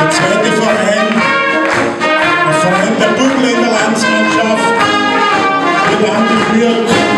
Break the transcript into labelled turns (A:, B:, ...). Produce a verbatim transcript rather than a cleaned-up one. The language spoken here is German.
A: Der zweite Verein, der Verein der Bubenländer Landsmannschaft, wird angeführt